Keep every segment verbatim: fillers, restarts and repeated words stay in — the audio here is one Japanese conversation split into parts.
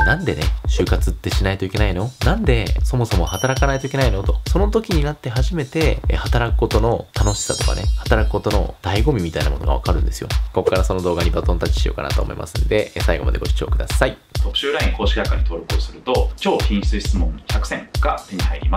なんでね、就活ってしないといけないの？なんでそもそも働かないといけないのと、その時になって初めて、え働くことの楽しさとかね、働くことの醍醐味みたいなものがわかるんですよ。ここからその動画にバトンタッチしようかなと思いますんで、最後までご視聴ください。 特集 ライン 公式アカに登録をすると、超品質質問ひゃくせんが手に入ります。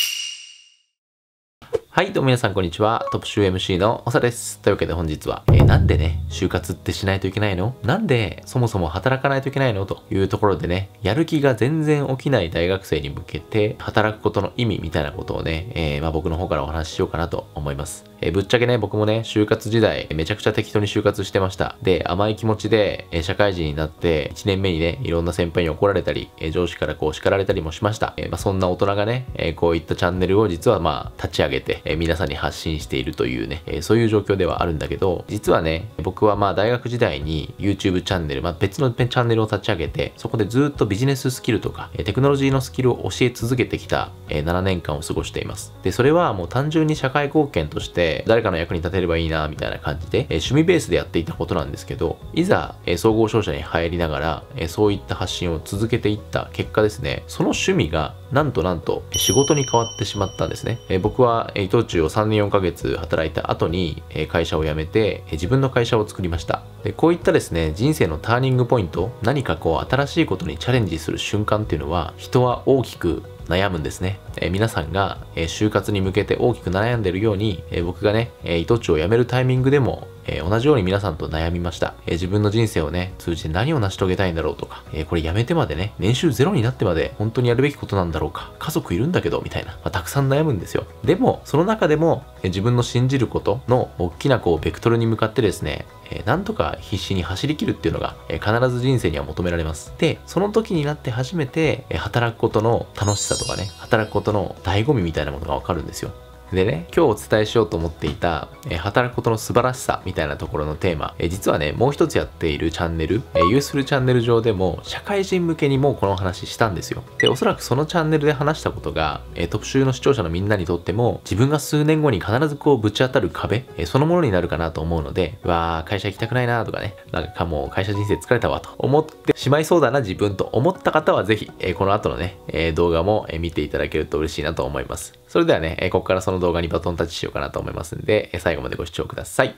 はい、どうも皆さんこんにちは。トップ集 エムシー のおさです。というわけで本日は、えー、なんでね、就活ってしないといけないの？なんでそもそも働かないといけないのというところでね、やる気が全然起きない大学生に向けて、働くことの意味みたいなことをね、えー、まあ僕の方からお話ししようかなと思います。えー、ぶっちゃけね、僕もね、就活時代、めちゃくちゃ適当に就活してました。で、甘い気持ちで、えー、社会人になって、いちねんめにね、いろんな先輩に怒られたり、えー、上司からこう叱られたりもしました。えー、まあそんな大人がね、えー、こういったチャンネルを実はまあ立ち上げて、えー、皆さんに発信しているというね、えー、そういう状況ではあるんだけど、実はね、僕はまあ大学時代に YouTube チャンネル、まあ別のチャンネルを立ち上げて、そこでずっとビジネススキルとか、テクノロジーのスキルを教え続けてきたななねんかんを過ごしています。で、それはもう単純に社会貢献として誰かの役に立てればいいな、みたいな感じで、趣味ベースでやっていたことなんですけど、いざ総合商社に入りながら、そういった発信を続けていった結果ですね、その趣味がなんとなんと仕事に変わってしまったんですね。僕は伊藤忠をさんねんよんかげつ働いた後に会社を辞めて自分の会社を作りました。で、こういったですね、人生のターニングポイント、何かこう新しいことにチャレンジする瞬間っていうのは人は大きく悩むんですね。えー、皆さんが、えー、就活に向けて大きく悩んでいるように、えー、僕がね、えー、伊藤忠を辞めるタイミングでも、えー、同じように皆さんと悩みました。えー、自分の人生をね、通じて何を成し遂げたいんだろうとか、えー、これ辞めてまでね、年収ゼロになってまで本当にやるべきことなんだろうか、家族いるんだけど、みたいな、まあ、たくさん悩むんですよ。でも、その中でも、えー、自分の信じることの大きなこう、ベクトルに向かってですね、えー、なんとか必死に走り切るっていうのが、えー、必ず人生には求められます。で、その時になって初めて、えー、働くことの楽しさとかね、働くことの醍醐味みたいなものがわかるんですよ。でね、今日お伝えしようと思っていた、えー、働くことの素晴らしさみたいなところのテーマ、えー、実はね、もう一つやっているチャンネル、えー、ユースフルチャンネル上でも社会人向けにもこの話したんですよ。で、おそらくそのチャンネルで話したことが、えー、特集の視聴者のみんなにとっても自分が数年後に必ずこうぶち当たる壁、えー、そのものになるかなと思うので、うわー、会社行きたくないなとかね、なんかもう会社人生疲れたわと思ってしまいそうだな自分と思った方はぜひ、えー、この後のね、えー、動画も見ていただけると嬉しいなと思います。それではね、ここからその動画にバトンタッチしようかなと思いますんで、最後までご視聴ください。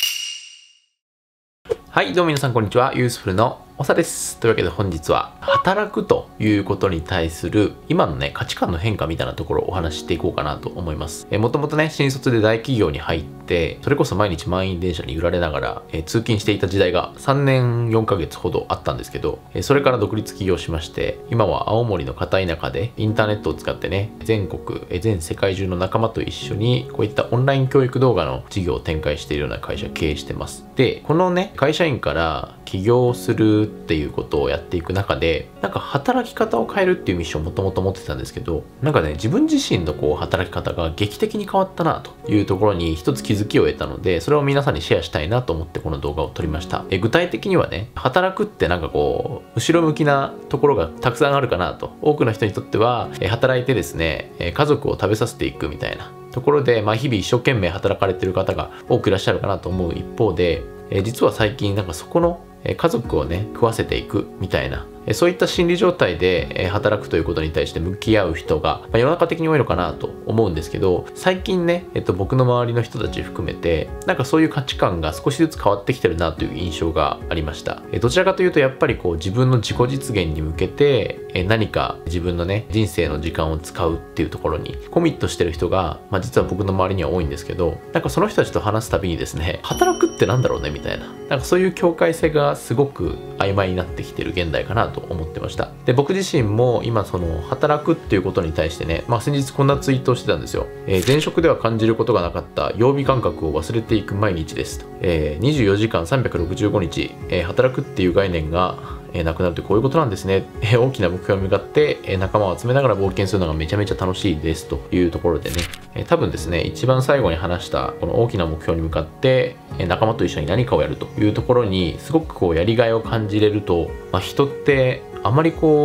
はい、どうも皆さんこんにちは。ユースフルのおさです。というわけで本日は働くということに対する今のね価値観の変化みたいなところをお話ししていこうかなと思います。えもともとね新卒で大企業に入ってそれこそ毎日満員電車に揺られながらえ通勤していた時代がさんねんよんかげつほどあったんですけど、えそれから独立起業しまして今は青森の片田舎でインターネットを使ってね全国え全世界中の仲間と一緒にこういったオンライン教育動画の事業を展開しているような会社を経営してます。で、このね会社員から起業するっていうことをやっていく中でなんか働き方を変えるっていうミッションをもともと持ってたんですけど、なんかね自分自身のこう働き方が劇的に変わったなというところに一つ気づきを得たので、それを皆さんにシェアしたいなと思ってこの動画を撮りました。え具体的にはね、働くってなんかこう後ろ向きなところがたくさんあるかなと、多くの人にとってはえ働いてですね家族を食べさせていくみたいなところで、まあ、日々一生懸命働かれてる方が多くいらっしゃるかなと思う一方で、え実は最近なんかそこの家族をね食わせていくみたいな、そういった心理状態で働くということに対して向き合う人が世の中的に多いのかなと思うんですけど、最近ね、えっと、僕の周りの人たち含めてなんかそういう価値観が少しずつ変わってきてるなという印象がありました。どちらかというとやっぱりこう自分の自己実現に向けて何か自分のね人生の時間を使うっていうところにコミットしてる人が、まあ、実は僕の周りには多いんですけど、なんかその人たちと話すたびにですね、働くってなんだろうねみたいな、なんかそういう境界線がすごく曖昧になってきてる現代かなと思ってました。で、僕自身も今その働くっていうことに対してね、まあ先日こんなツイートをしてたんですよ。えー、前職では感じることがなかった曜日感覚を忘れていく毎日ですと。えー、にじゅうよじかんさんびゃくろくじゅうごにち、えー、働くっていう概念がえー、なくなるってこういうことなんですね。えー、大きな目標に向かって、えー、仲間を集めながら冒険するのがめちゃめちゃ楽しいですというところでね、えー、多分ですね、一番最後に話したこの大きな目標に向かって、えー、仲間と一緒に何かをやるというところにすごくこうやりがいを感じれると、まあ、人ってあまりこう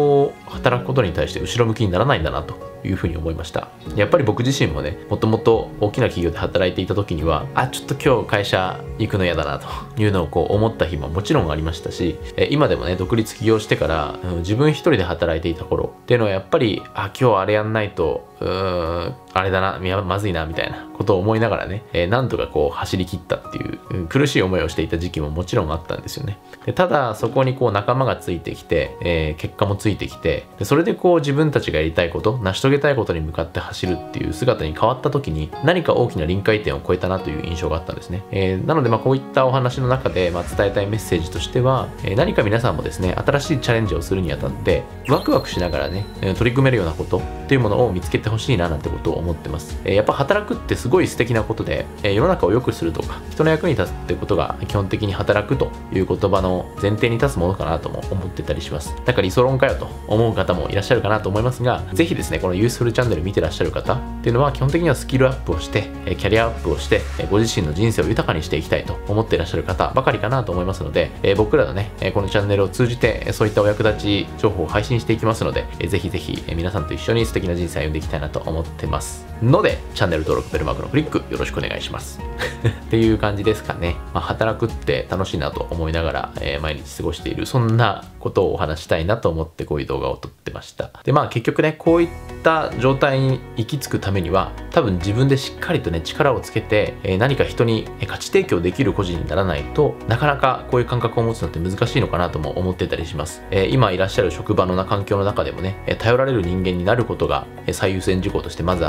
働くことに対して後ろ向きにならないんだなというふうに思いました。やっぱり僕自身もね、もともと大きな企業で働いていた時には、あ、ちょっと今日会社行くの嫌だなというのをこう思った日ももちろんありましたし、今でもね、独立起業してから、うん、自分一人で働いていた頃っていうのはやっぱり、あ、今日あれやんないと、うーん、あれだな、いやまずいなみたいなことを思いながらね、えー、なんとかこう走り切ったっていう、うん、苦しい思いをしていた時期ももちろんあったんですよね。でただそこにこう仲間がついてきて、えー、結果もついてきて、でそれでこう自分たちがやりたいこと、成し遂げたいことに向かって走るっていう姿に変わった時に、何か大きな臨界点を超えたなという印象があったんですね。えー、なのでまあこういったお話の中でまあ伝えたいメッセージとしては、えー、何か皆さんもですね、新しいチャレンジをするにあたってワクワクしながらね、取り組めるようなことっていうものを見つけてほしいななんてことを思ってます。えー、やっぱ働くってすごい素敵なことで、えー、世の中を良くするとか人の役に立つってことが基本的に働くという言葉の前提に立つものかなとも思ってたりします。だから理想論かよと思う方もいらっしゃるかなと思いますが、ぜひですね、このユースフルチャンネル見てらっしゃる方っていうのは基本的にはスキルアップをして、キャリアアップをして、ご自身の人生を豊かにしていきたいと思っていらっしゃる方ばかりかなと思いますので、僕らのね、このチャンネルを通じてそういったお役立ち情報を配信していきますので、ぜひぜひ皆さんと一緒に素敵な人生を歩んでいきたいなと思ってますので、チャンネル登録、ベルマークのクリックよろしくお願いしますっていう感じですかね。まあ、働くって楽しいなと思いながら、えー、毎日過ごしている、そんなことをお話したいなと思ってこういう動画を撮ってました。でまあ結局ね、こういった状態に行き着くためには多分自分でしっかりとね力をつけて、えー、何か人に価値提供できる個人にならないとなかなかこういう感覚を持つのって難しいのかなとも思ってたりします。えー、今いらっしゃる職場の環境の中でもね、頼られる人間になることが最優先事項としてまずあって、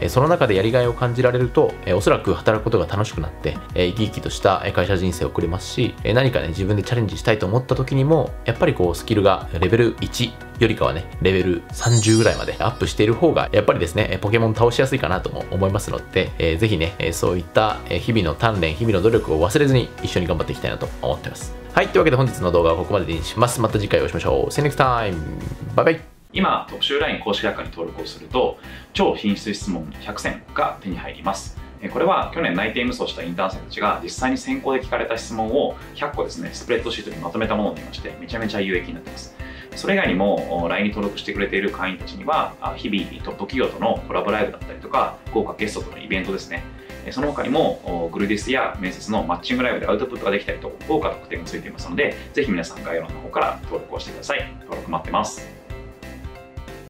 その中でやりがいを感じられるとおそらく働くことが楽しくなって生き生きとした会社人生を送れますし、何かね自分でチャレンジしたいと思った時にもやっぱりこうスキルがレベルいちよりかはねレベルさんじゅうぐらいまでアップしている方がやっぱりですねポケモン倒しやすいかなとも思いますので、えー、ぜひねそういった日々の鍛錬、日々の努力を忘れずに一緒に頑張っていきたいなと思ってます。はい、というわけで本日の動画はここまでにします。また次回お会いしましょう。See you next time! バイバイ。 今特集 ライン 公式アカに登録をすると超品質質問ひゃくせんが手に入ります。これは去年内定無双したインターン生たちが実際に先行で聞かれた質問をひゃっこですね、スプレッドシートにまとめたものになりまして、めちゃめちゃ有益になっています。それ以外にも ライン に登録してくれている会員たちには日々トップ企業とのコラボライブだったりとか豪華ゲストとのイベントですね、その他にもグルディスや面接のマッチングライブでアウトプットができたりと豪華特典がついていますので、ぜひ皆さん概要欄の方から登録をしてください。登録待ってます。